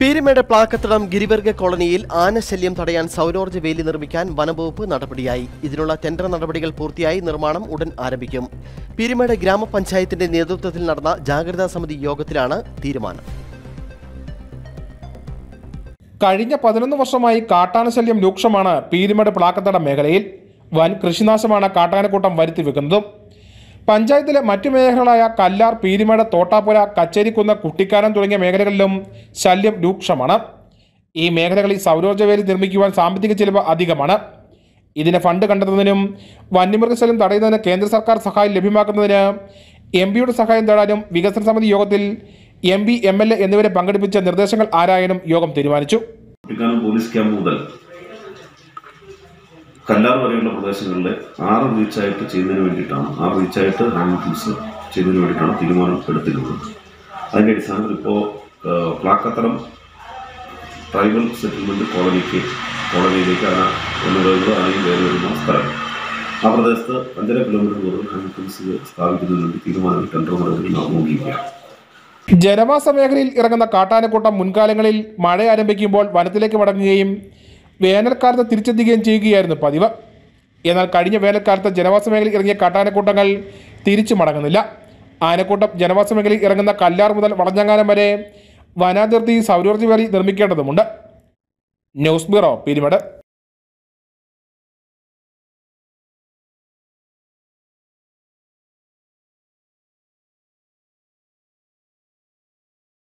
പീരുമേട് പ്ലാക്കത്തടം ഗിരിവർഗ കോളനിയിൽ ആനശല്യം തടയാൻ സൗരോർജ്ജ വേലി നിർമ്മിക്കാൻ വനംവകുപ്പ് നടപടിയായി. ഇതിനുള്ള ടെൻഡർ നടപടികൾ പൂർത്തിയായി നിർമ്മാണം ഉടൻ ആരംഭിക്കും. പീരുമേട് ഗ്രാമപഞ്ചായത്തിന്റെ നേതൃത്വത്തിൽ നടന്ന ജാഗ്രതാ സമിതി യോഗത്തിലാണ് തീരുമാനം. കഴിഞ്ഞ 11 വർഷമായി കാട്ടാനശല്യം രൂക്ഷമാണ് പീരുമേട് പ്ലാക്കത്തടം മേഖലയിൽ. വൻ കൃഷിനാശമാണ് കാട്ടാനക്കൂട്ടം വരുത്തിവെക്കുന്നതും. പഞ്ചായത്തിലെ മറ്റു മേഖലകളായ കല്ലാർ, പീരുമേട്, തോട്ടാപ്പുര, കച്ചേരിക്കുന്ന്, കുട്ടിക്കാനം തുടങ്ങിയ മേഖലകളിലും ശല്യം രൂക്ഷമാണ്. ഈ മേഖലകളിൽ സൗരോർജ്ജ വേലി നിർമ്മിക്കുവാൻ സാമ്പത്തിക ചെലവ് അധികമാണ്. ഇതിന് ഫണ്ട് കണ്ടെത്തുന്നതിനും വന്യമൃഗശല്യം തടയുന്നതിന് കേന്ദ്ര സർക്കാർ സഹായം ലഭ്യമാക്കുന്നതിന് എംപിയുടെ സഹായം തേടാനും വികസന സമിതി യോഗത്തിൽ MP, MLA എന്നിവരെ പങ്കെടുപ്പിച്ച നിർദ്ദേശങ്ങൾ ആരായാനും യോഗം തീരുമാനിച്ചു. പോലീസ് ക്യാമ്പ് മുതൽ കല്ലാർ വരെയുള്ള പ്രദേശങ്ങളിലെ 6 റീച്ചായിട്ട് ചെയ്യുന്നതിന് വേണ്ടിയിട്ടാണ് 6 റീച്ചായിട്ട് ഹാൻഡ് ഫീസ് ചെയ്യുന്നതിന് വേണ്ടിയിട്ടാണ് തീരുമാനം എടുത്തിട്ടുള്ളത്. അതിൻ്റെ അടിസ്ഥാനത്തിൽ ഇപ്പോൾ പ്ലാക്കത്തടം ട്രൈബൽ സെറ്റിൽമെൻറ്റ് കോളനിയിലേക്ക് ആനയും വേറെ വരുന്ന സ്ഥലം, ആ പ്രദേശത്ത് 5.5 കിലോമീറ്റർ ദൂരം ഹാൻഡ് ഫീസ് സ്ഥാപിക്കുന്നതിന് വേണ്ടി തീരുമാനം ടെൻഡർ നടപടി നോക്കിയിരിക്കുകയാണ്. ജനവാസ മേഖലയിൽ ഇറങ്ങുന്ന കാട്ടാനക്കൂട്ടം മുൻകാലങ്ങളിൽ മഴ ആരംഭിക്കുമ്പോൾ വനത്തിലേക്ക് മടങ്ങുകയും വേനൽക്കാലത്ത് തിരിച്ചെത്തുകയും ചെയ്യുകയായിരുന്നു പതിവ്. എന്നാൽ കഴിഞ്ഞ വേനൽക്കാലത്ത് ജനവാസ മേഖലയിൽ ഇറങ്ങിയ കാട്ടാനക്കൂട്ടങ്ങൾ തിരിച്ചു മടങ്ങുന്നില്ല. ആനക്കൂട്ടം ജനവാസ മേഖലയിൽ ഇറങ്ങുന്ന കല്ലാർ മുതൽ വളഞ്ഞങ്ങാനം വരെ വനാതിർത്തി സൗരോർജ്ജ വേലി നിർമ്മിക്കേണ്ടതുണ്ട്. News bureau, Peermade.